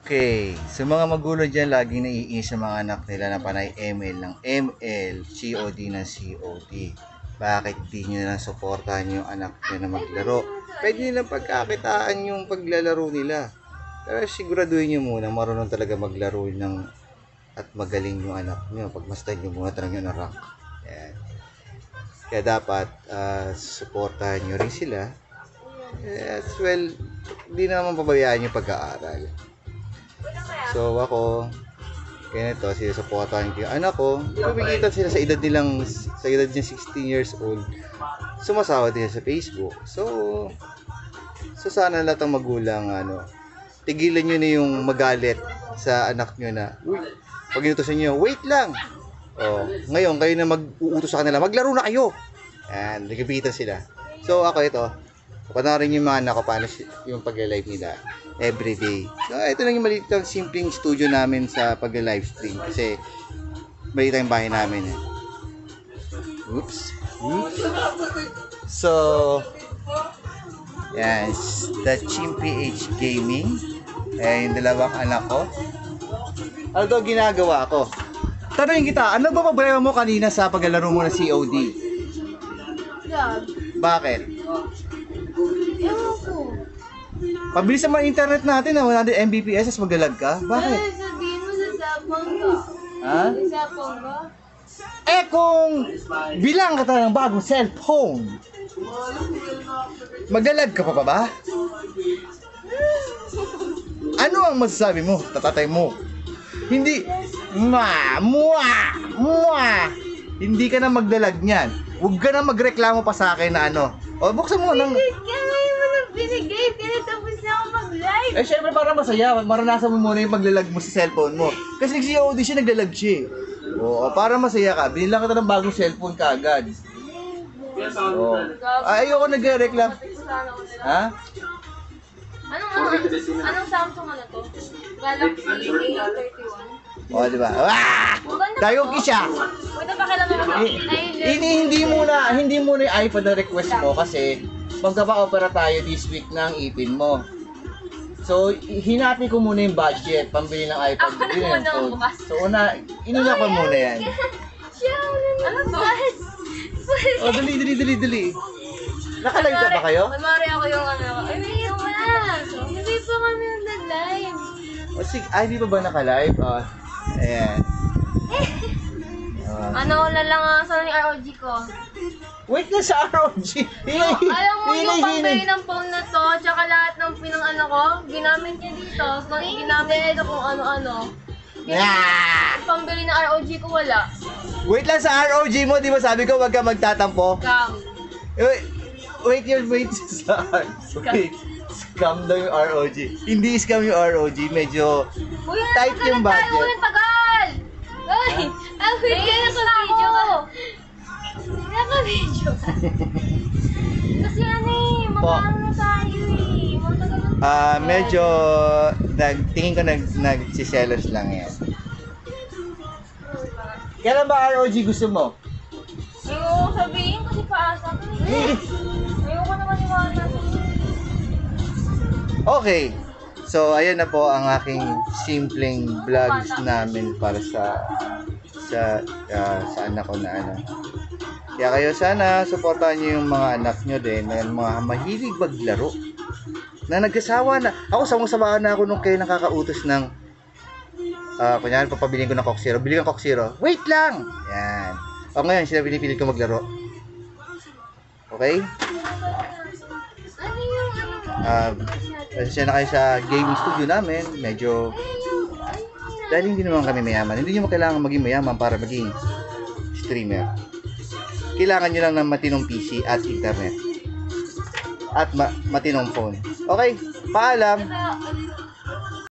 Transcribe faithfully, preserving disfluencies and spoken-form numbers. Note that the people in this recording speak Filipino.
Okay, sa mga magulang dyan, laging naiinis sa mga anak nila na panay M L ng M L, C O D ng C O D. Bakit di nyo na lang suportahan yung anak nyo na maglaro? Pwede nilang pagkakitaan yung paglalaro nila. Pero siguraduhin nyo muna, marunong talaga maglaro ng at magaling yung anak nyo. Pagmasdan nyo muna talaga yung rank. Yan. Kaya dapat, uh, suportahan nyo rin sila. As well, hindi naman pabayaan yung pag-aaral. So ako, ganito, sinusuportahan ko yung anak ko. Pagkikitan sila sa edad nilang, sa edad niya sixteen years old, sumasawa din sa Facebook. So, so sana lahat ng magulang, ano, tigilan nyo na yung magalit sa anak nyo na, uy, pag inutosan nyo, wait lang. Oh, ngayon, kayo na mag-uutos sa kanila, maglaro na kayo. Yan, nagkipitan sila. So ako ito, panoorin yung mga anak ko paano yung pag-live nila everyday. So, ito lang yung maliit lang simpleng studio namin sa pag-live stream kasi maliit yung bahay namin eh. Oops. Oops. So, yan, the Chimpy H Gaming. Eh, yung dalawang anak ko. Ano daw ginagawa ko? Tanungin kita, ano ba problema mo kanina sa paglalaro mo ng C O D? Lag. Bakit? Ewan ko. Pabilis naman internet natin na one hundred megabits as maglalag ka. Bakit? Ay, sabihin mo sa sapang ka. Ha? Sa sapang ka? Eh kung bilang ka tayo ng bagong cellphone, maglalag ka pa ba ba? Ano ang masasabi mo? Tatatay mo. Hindi, ma, mua, mua. Hindi ka na maglalag niyan. Huwag ka na magreklamo pa sa akin na ano. O, buksan mo ng... Kaya mo na binigay. Tinatapos na ako mag-live. Eh, syempre para masaya. Maranasan mo muna yung maglalag mo sa cellphone mo. Kasi nag-C O D siya, naglalag siya. Oo, para masaya ka. Binilang kita ng bagong cellphone ka agad. Oo. Ay, ayoko nagre-reklam. Ha? Anong, ano, anong Samsung ano to? Galaxy A thirty-one? O, di ba? Ah! Tayo kisya. Pwede pa kailangan mo Eh, Hindi, hindi muna, hindi muna yung iPhone na request mo kasi magkapa-opera tayo this week ng ipin mo. So, hinati ko muna yung budget, pambili ng iPhone. Ako na Yun yung muna phone. bukas. So, una, inuna ko muna yan. Siya, ano to? O, dali, dali, dali, dali. Nakalive ka ba kayo? Kunwari ako yung ano. Ay, hindi ko na. Hindi pa kami nag-live. O, sige, ay, di pa ba nakalive? O, ayan. O. Ano na lang ang sa R O G ko? Wait na sa R O G. Yung, alam mo yung Hinay, pambili hinay. ng phone na to, tsaka lahat ng pinang ano ko, ginamit niya dito. Pag ginamit dito kung ano-ano. Ah! Pambili ng R O G ko wala. Wait lang sa R O G mo, di ba sabi ko wag ka magtatampo? Cam. Wait, wait yun, wait sa wait. Scam daw yung R O G. Hindi scam yung R O G, medyo Uy, tight yung budget. Uy, ang tagal! Uy, ang wait ka na sa video ka. Naka-video ka. Kasi ano eh, Po. mga ano na tayo eh. Matagal na Ah, medyo nag tingin ko nag nagsiselos lang yan. Kailan ba R O G gusto mo? Ayoko sabihin kasi paasa ko eh. Ayoko naman yung mga nasa. Okay. So, ayan na po ang aking simpleng vlogs namin para sa sa ah, sa anak ko na ano. Kaya kayo sana suportahan niyo yung mga anak niyo din na mga mahilig maglaro. Na nagkasawa na. Ako sawang-sawa na ako nung kayo nakakautos ng ah, kunyari papabiling ko ng Coke Zero. Bili ng Coke Zero. Wait lang. Yan. O ngayon sila pinipilit ko maglaro. Okay? Ano yung ano? Ah, kasi na kayo sa gaming studio namin, medyo dahil hindi naman kami mayaman. Hindi nyo kailangan maging mayaman para maging streamer. Kailangan nyo lang ng matinong P C at internet. At ma matinong phone. Okay, paalam! Ito,